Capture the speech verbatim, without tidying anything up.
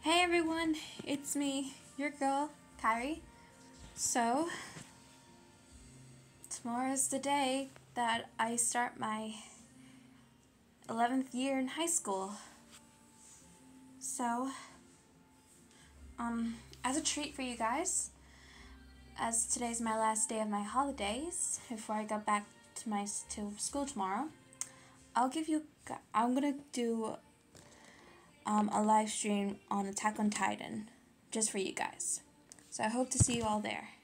Hey everyone, it's me, your girl, Kyrie. So, tomorrow is the day that I start my eleventh year in high school. So, um, as a treat for you guys, as today's my last day of my holidays, before I go back to my to school tomorrow, I'll give you, I'm gonna do um, a live stream on Attack on Titan, just for you guys. So I hope to see you all there.